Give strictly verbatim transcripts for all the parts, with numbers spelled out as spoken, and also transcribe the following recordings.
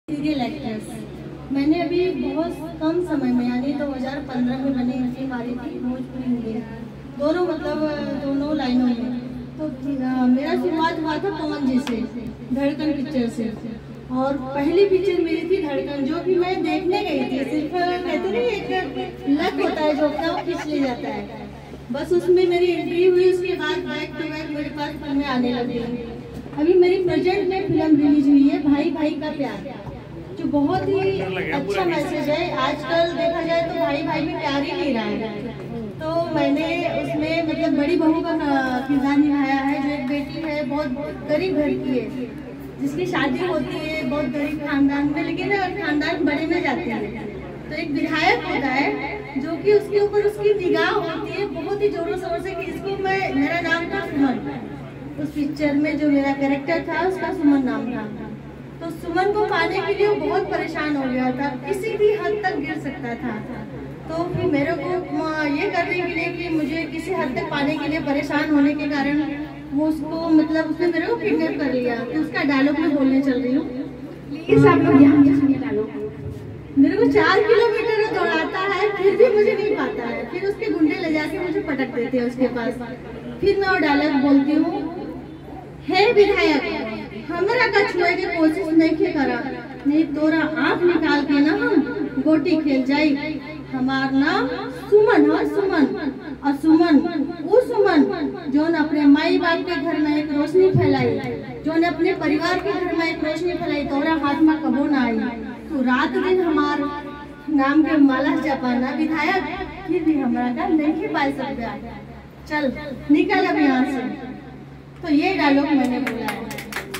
Serial actress. मैंने अभी बहुत कम समय में यानी दो हज़ार पंद्रह में मैंने फिल्म आ रही थी भोजपुरी मूवी, दोनों मतलब दोनों लाइनों में। तो आ, मेरा शुरुआत हुआ था पवन जी से, धड़कन पिक्चर से। और पहली पिक्चर मेरी थी धड़कन, जो कि मैं देखने गई थी। सिर्फ कहते नहीं एक लक होता है जो अपना वो खींच ले जाता है, बस उसमें मेरी एंट्री हुई। उसके बाद बैक टू बैक मेरे पास फिल्में आने लगी। अभी मेरी प्रेजेंट में फिल्म रिलीज हुई है भाई भाई का प्यार, जो बहुत ही अच्छा मैसेज है। आजकल देखा जाए तो भाई भाई में प्यार ही नहीं रहा है। तो मैंने उसमें मतलब बड़ी बहू का किरदार निभाया है, जो एक बेटी है बहुत गरीब घर की है, जिसकी शादी होती है बहुत गरीब खानदान में, लेकिन खानदान बड़े में जाते हैं। तो एक विधायक होता है जो कि उसके ऊपर उसकी निगाह होती है बहुत ही जोरों शोरों से कि इसको मैं, मेरा नाम था सुमन। उस पिक्चर में जो मेरा कैरेक्टर था उसका सुमन नाम था। तो सुमन को पाने के लिए वो बहुत परेशान हो गया था, किसी भी हद तक गिर सकता था। तो फिर मेरे को ये करने के लिए कि मुझे किसी हद तक पाने के लिए परेशान होने के कारण वो उसको मतलब उसने मेरे को किडनैप कर लिया। तो उसका डायलॉग मैं बोलने चल रही हूँ, प्लीज आप लोग ध्यान से सुनिए डायलॉग। मेरे को चार किलोमीटर दौड़ाता है फिर भी मुझे नहीं पाता है, फिर उसके गुंडे ले जाके मुझे पटक देते हैं उसके पास। फिर मैं वो डायलॉग बोलती हूँ, हे विधायक हमरा का छुए के कोशिश नहीं के करा, नहीं तोरा आँख निकाल के ना हम गोटी खेल जाई। हमार नाम सुमन है, सुमन। और सुमन वो सुमन जो ने अपने माई बाप के घर में एक रोशनी फैलाई, जो ने अपने परिवार के घर में एक रोशनी फैलाई, तोरा हाथ में कबो ना आई। तो रात दिन हमार नाम के माला जपाना विधायक, फिर भी हमारा का नहीं पाई सकता, चल निकल अब यहाँ से। तो ये डायलॉग मैंने बोला है,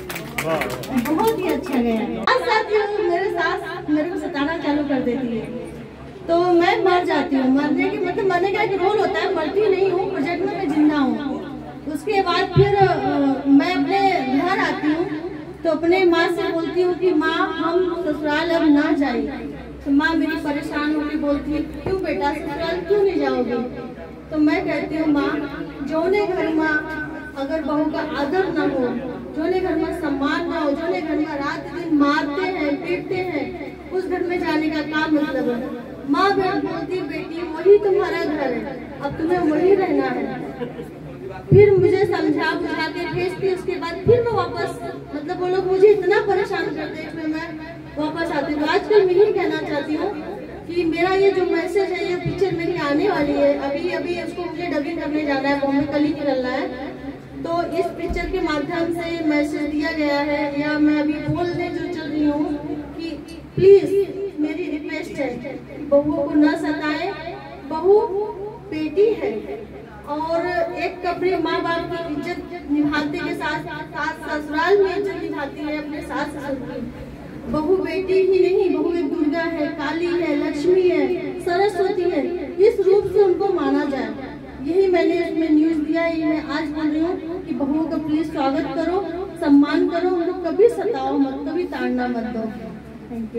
बहुत ही अच्छा गया। साथियों मेरे सास मेरे को सताना चालू कर देती है तो मैं मर जाती हूँ। मरने की मतलब मरने का एक रोल होता है, मरती नहीं हूँ, प्रोजेक्ट में मैं जिंदा हूँ। उसके बाद फिर आ, मैं अपने घर आती हूँ तो अपने माँ से बोलती हूँ कि माँ हम ससुराल अब ना जाए। तो माँ मेरी परेशान होकर बोलती है, क्यों बेटा ससुराल क्यों नहीं जाओगी? तो मैं कहती हूँ माँ जोने घर में अगर बहू का आदर न हो, जोने घर में सम्मान न हो, जोने घर में रात दिन मारते हैं पीटते हैं, उस घर में जाने का क्या मतलब है? माँ बहन बोलती बेटी वही तुम्हारा घर है, अब तुम्हें वही रहना है। फिर मुझे समझा बुझा के भेजती, उसके बाद फिर मैं वापस मतलब वो लोग मुझे इतना परेशान करते हैं, फिर मैं वापस आती हूँ। आजकल मैं यही कहना चाहती हूँ कि मेरा ये जो मैसेज है, ये पिक्चर मेरी आने वाली है, अभी अभी उसको मुझे डबिंग करने जाना है, बॉम्बे कल ही निकलना है। तो इस पिक्चर के माध्यम से मैसेज दिया गया है, या मैं अभी बोलने जो चल रही हूँ कि प्लीज मेरी रिक्वेस्ट है, बहुओं को न सताए। बहू बेटी है और एक अपने माँ बाप की इज्जत निभाते के साथ साथ ससुराल में इज्जत निभाती है अपने सास ससुर की। बहू बेटी ही नहीं, बहू एक दुर्गा है, काली है, लक्ष्मी है, सरस्वती है, इस रूप से उनको माना जाए। यही मैंने इसमें न्यूज दिया है। मैं आज बोल रही हूँ कि बहुओं का प्लीज स्वागत करो, सम्मान करो, उनको कभी सताओ मत, कभी ताड़ना मत दो। Thank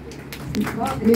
you.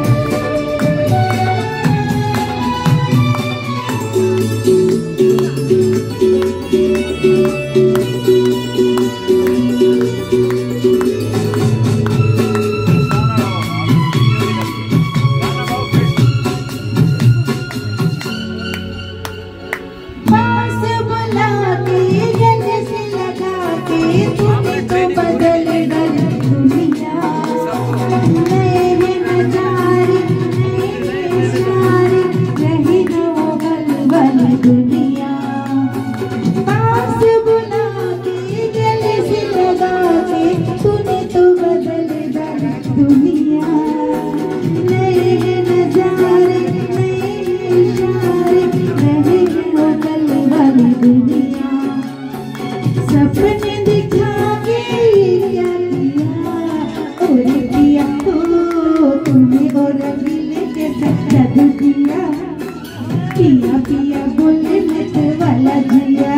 पिया पिया बोले वाला जिया।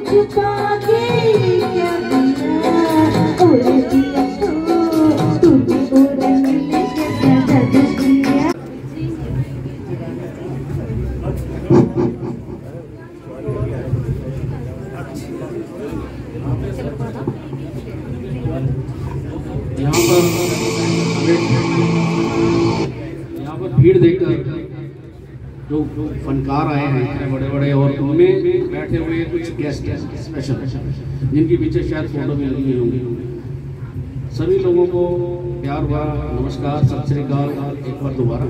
छुपा के क्या किया और दिया तो तूने और मिले क्या जादू किया। यहाँ पर यहाँ पर भीड़ देखकर जो फनकार आए हैं इतने बड़े बड़े और उनमें बैठे हुए कुछ गेस्ट स्पेशल जिनके पीछे शायद फोटो भी लगी हुई होंगी। सभी लोगों को प्यार भरा नमस्कार, सत श्री अकाल एक बार दोबारा।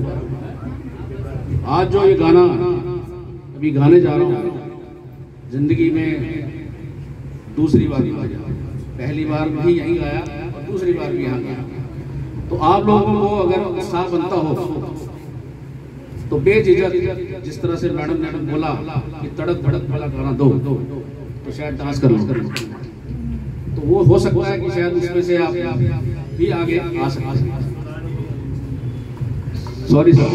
आज जो ये गाना अभी गाने जा रहा हूँ जिंदगी में दूसरी बार ही गाया, पहली बार भी यहीं गाया और दूसरी बार भी यहाँ गाया। तो आप लोगों को अगर उत्साह बनता हो तो बेझिझक जिस तरह से मैडम मैडम बोला कि तड़क भड़क वाला गाना दो तो शायद डांस कर लो, तो वो हो सकता है कि शायद उसमें से आप भी आगे आ सकते। Sorry sir.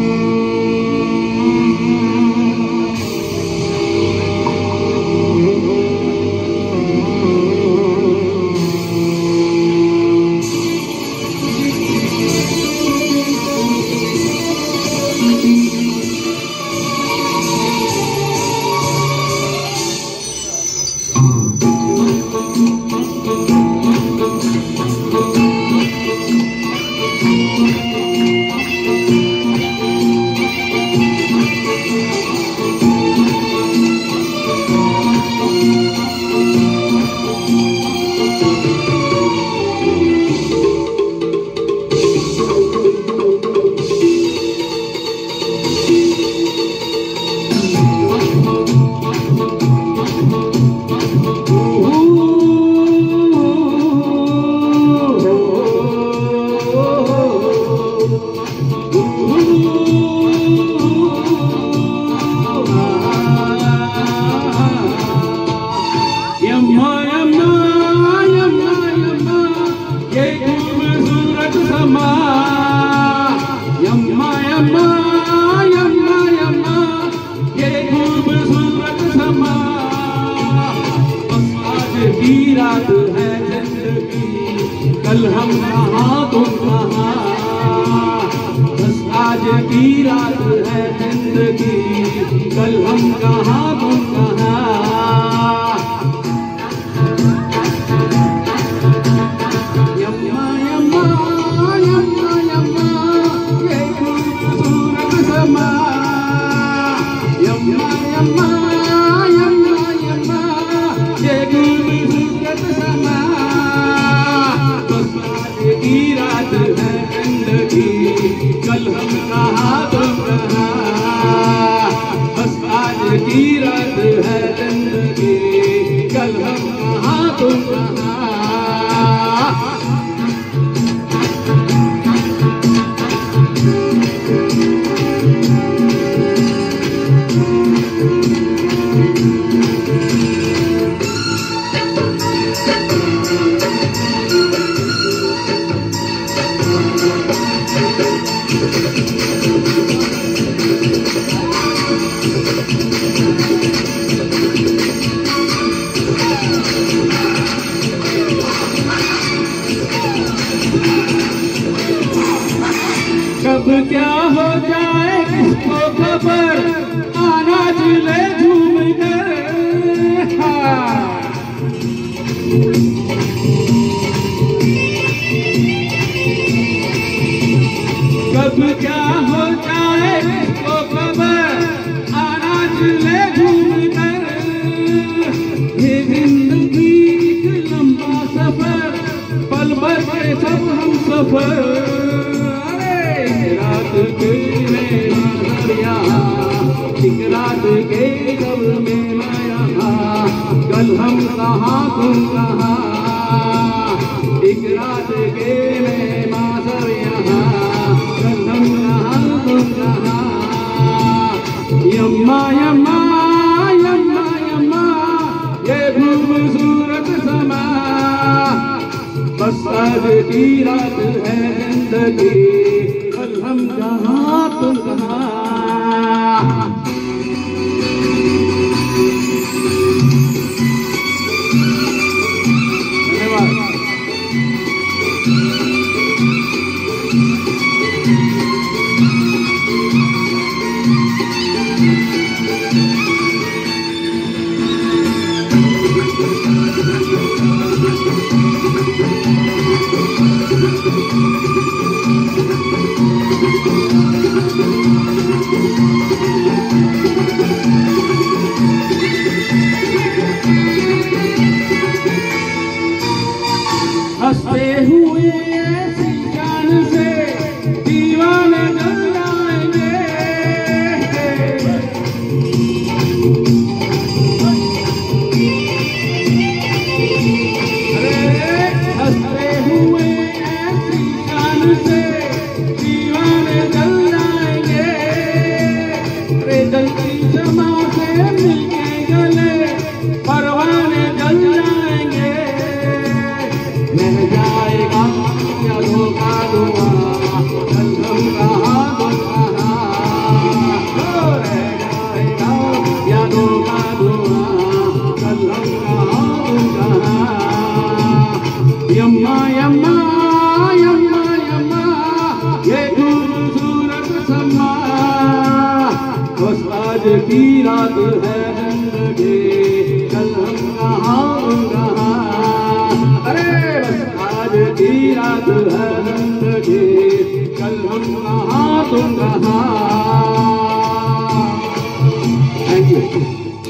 कल हम कहाँ तुम कहाँ, बस आज की रात है जिंदगी, कल हम कहाँ तुम कहाँ। यम्मा यम्मा यम्मा यम्मा ये खूबसूरत समा, यम्मा यम्मा यम्मा यम्मा ये खूबसूरत समा, की रात है जिंदगी, कल हम कहाँ तुम कहाँ, बस आज की रात है जिंदगी, कल हम कहाँ तुम कहाँ। कब क्या हो जाए किसको खबर, आना झूले झूम कर, कब क्या हो जाए किसको खबर, आना झूले झूम कर, ये जिंदगी एक लंबा सफर, पल भर के सब हम सफर, रात के मेरा घर यहाँ, एक रात के कब मेरा यहाँ, कल हम कहाँ तुम कहाँ, एक रात के मेरा घर यहाँ, कल हम कहाँ तुम कहाँ। यम्मा यम्मा यम्मा यम्मा ये खूबसूरत समा, बस आज की रात है जिंदगी, कल हम कहाँ तुम कहाँ। आज की रात है जिंदगी कल हम कहाँ कहाँ, अरे बस आज की रात है जिंदगी कल हम कहाँ तुम कहाँ। Thank you.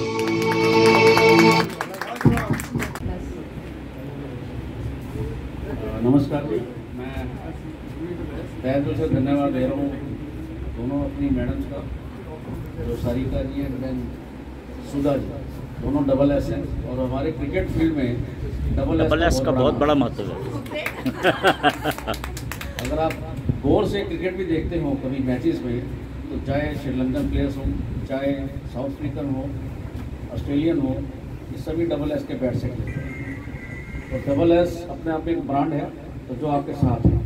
नमस्कार जी, मैं तहे दिल से धन्यवाद दे रहा हूँ दोनों अपनी मैडम्स का, जो सारिका जी एंड सुधा जी, दोनों डबल एस हैं और हमारे क्रिकेट फील्ड में डबल एस, एस का बहुत बड़ा महत्व है। अगर आप गौर से क्रिकेट भी देखते हो कभी मैचेस में, तो चाहे श्रीलंकन प्लेयर्स हों, चाहे साउथ अफ्रीकन हो, ऑस्ट्रेलियन हो, ये सभी डबल एस के बैट से खेलते हैं। तो डबल एस अपने आप में एक ब्रांड है, तो जो आपके साथ है।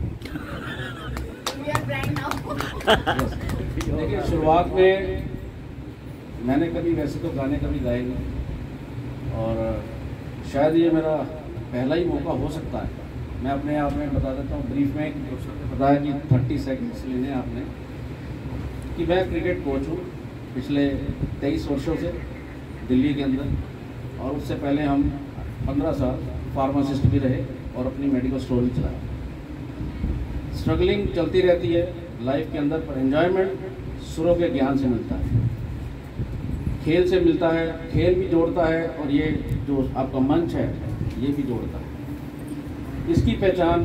देखिए, शुरुआत में मैंने कभी वैसे तो गाने कभी गाए नहीं, और शायद ये मेरा पहला ही मौका हो सकता है। मैं अपने आप में बता देता हूँ ब्रीफ में, बताया कि थर्टी सेकेंड्स लेने आपने, कि मैं क्रिकेट कोच हूँ पिछले तेईस वर्षों से दिल्ली के अंदर, और उससे पहले हम पंद्रह साल फार्मासिस्ट भी रहे और अपनी मेडिकल स्टोर भी चलाया। स्ट्रगलिंग चलती रहती है लाइफ के अंदर, पर एंजॉयमेंट सुरों के ज्ञान से मिलता है, खेल से मिलता है, खेल भी जोड़ता है, और ये जो आपका मंच है ये भी जोड़ता है। इसकी पहचान,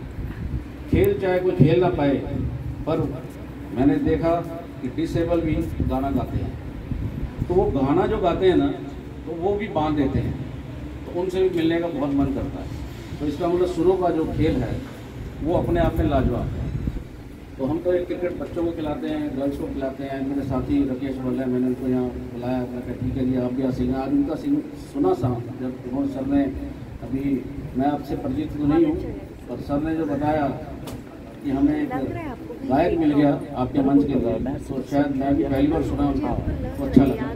खेल चाहे कोई खेल ना पाए, पर मैंने देखा कि डिसेबल भी गाना गाते हैं, तो वो गाना जो गाते हैं ना, तो वो भी बांध देते हैं, तो उनसे भी मिलने का बहुत मन करता है। तो इसका मतलब सुरों का जो खेल है वो अपने आप में लाजवाब है। तो हम तो एक क्रिकेट बच्चों को खिलाते हैं, गर्ल्स को खिलाते हैं। मेरे साथी राकेश बोला, मैंने उनको यहाँ बुलाया, मैं कहा ठीक है जी आप भी यहाँ सिंगा। आज उनका सिंग सुना सा, जब उन्होंने सर ने, अभी मैं आपसे परिचित तो नहीं हूँ, पर सर ने जो बताया कि हमें एक गायक मिल गया आपके मंच के अंदर, तो शायद मैं भी पहली बार सुना उनका, तो अच्छा लगा।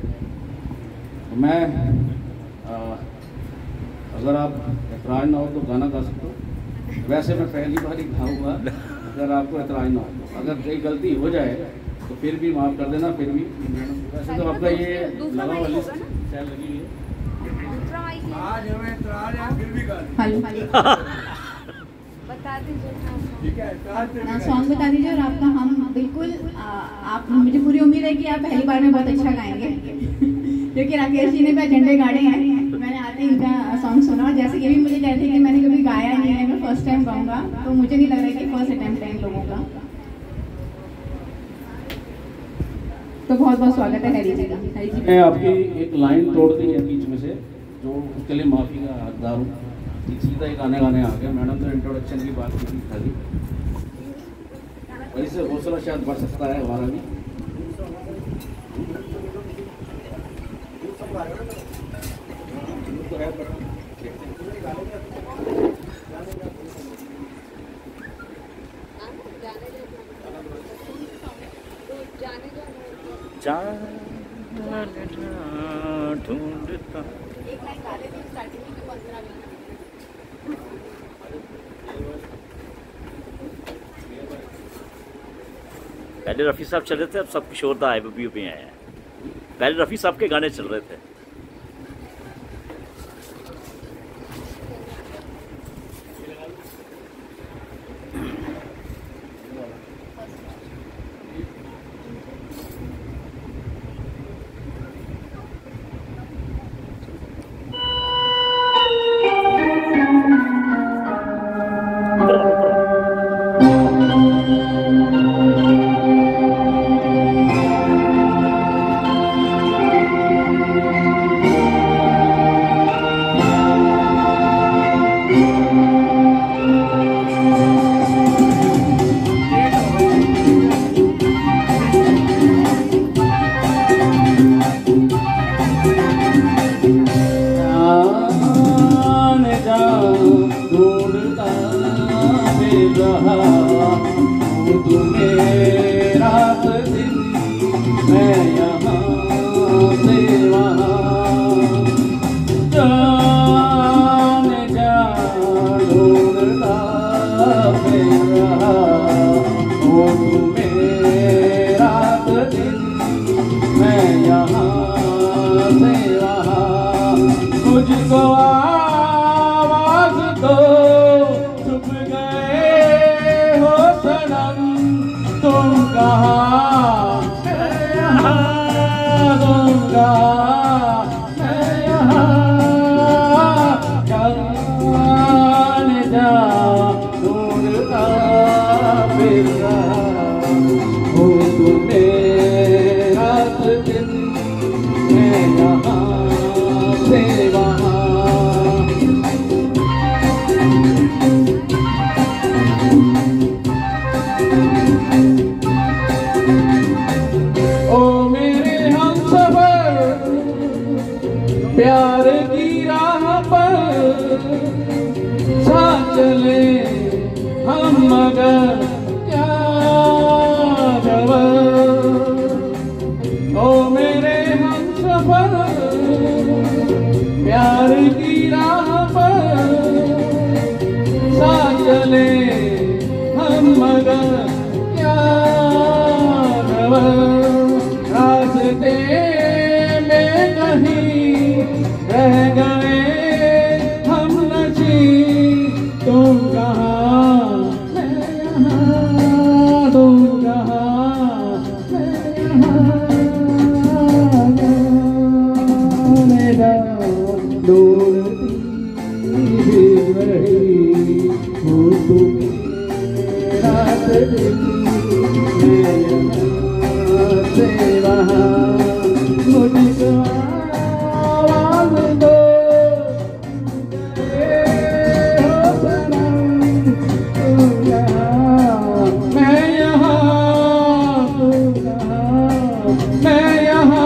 तो मैं आ, अगर आप एतराज ना हो तो गाना गा सकते हो। वैसे मैं पहली बार ही गाऊंगा, अगर आपको एतराज ना हो। अगर कोई गलती हो जाए तो फिर भी माफ़ कर देना। फिर भी वैसे तो आपका ये लगा वाली चैन लगी है, आज हमें एतराज है फिर भी गा बता दीजिए, सॉन्ग बता दीजिए। और आपका हम बिल्कुल आ, आप, मुझे पूरी उम्मीद है कि आप पहली बार में बहुत अच्छा गाएंगे, क्योंकि राकेश जी ने भी झंडे गाड़े हैं। मैंने आते ही उनका सॉन्ग सुना, जैसे ये भी मुझे कहते हैं कि मैंने कभी गाया नहीं है, मैं फर्स्ट टाइम गाऊंगा, तो मुझे नहीं लग रहा है कि फर्स्ट अटेम्प्ट है इन लोगों का। तो बहुत बहुत स्वागत है हरी जी का। हरी जी, मैं आपकी एक लाइन तोड़ दी है बीच में से, जो उसके लिए माफ़ी का हकदार हूँ। सीधा ही गाने गाने आ गया। मैडम तो इंट्रोडक्शन की बात की थी खाली, और इससे हौसला शायद बढ़ सकता है हमारा भी। ढूंढता पहले रफ़ी साहब चल रहे थे, अब सब किशोरदा आए भी भी आए हैं। पहले रफ़ी साहब के गाने चल रहे थे। मैं यहाँ से वहाँ, मुझको आवाज दो, चुप गए हो सनम, तुम कहाँ, मैं यहाँ, तुम कहाँ, मैं यहाँ, जाने जा ढूंढता फिर रहा हूँ तुम्हें रात दिन, मैं यहाँ से वहाँ। ओ मेरे हमसफर प्यार की राह पर साथ चले हम, मगर क्या खबर। ओ मेरे हमसफर प्यार की राह पर साथ चले हम, मगर क्या खबर। रास्ते में कहीं रह गए हम नची, तुम कहाँ, मैं यहाँ, तुम कहाँ, मैं यहाँ, मेरा ढूंढती फिर रही हूँ तुम्हें रात दिन, मैं यहाँ से वहाँ, मुझको आवाज दो, हो सनम, तुम यहाँ, मैं यहाँ, तुम कहाँ, मैं यहाँ।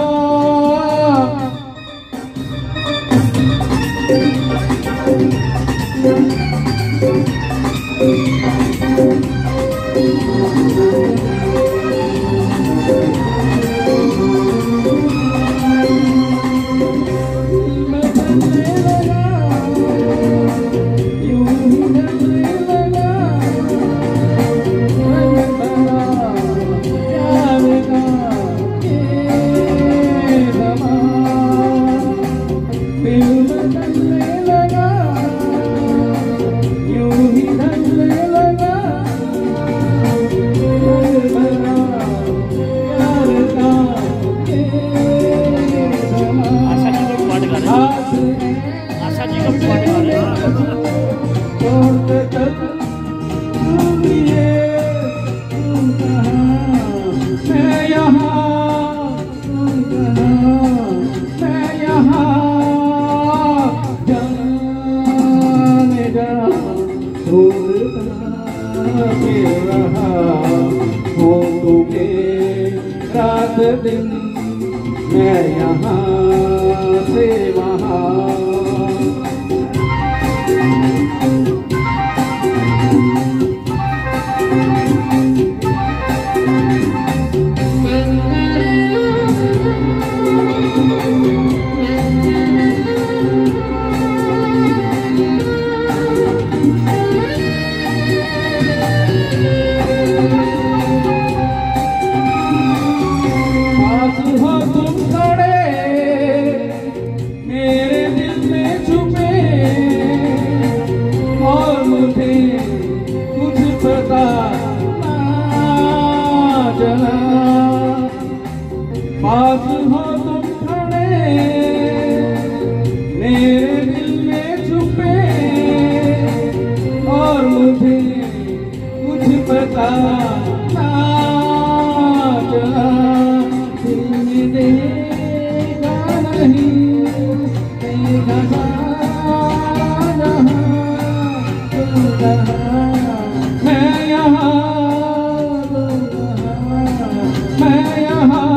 मैं चलने लगा, यूं ही चलने लगा, मैं तेरा प्यार का ये ज़मां, दिल में चलने लगा, यूं ही चलने लगा, मैं तेरा प्यार का ये ज़मां। आशा जी को पाठ गा रहे हैं, आशा जी को पाठ गा रहे हैं। मैं यहाँ, तुम कहाँ, मैं यहाँ, जाने जा ढूंढता फिर रहा हूँ तुम्हें रात दिन, मैं यहाँ से वहाँ। पास हो तुम खड़े, मेरे दिल में छुपे, और मुझे कुछ पता ना चला। पास हो तुम खड़े, मेरे दिल में छुपे, और मुझे कुछ पता ना चला। दिल में देखा नहीं, देखा जहाँ, तुम कहाँ, मैं यहाँ, तुम कहाँ, मैं यहाँ,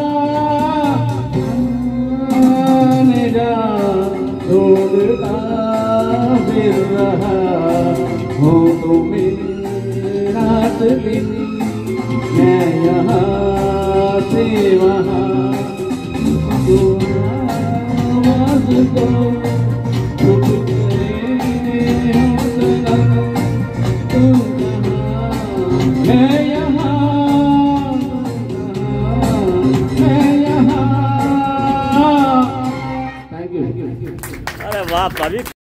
जाने जा ढूंढता फिर रहा हूँ तुम्हें रात दिन, मैं यहाँ से वहाँ। तो आवाज दो, चुप करे हो सनम, तुम कहाँ, मैं यहाँ, तुम कहाँ, मैं आपका भी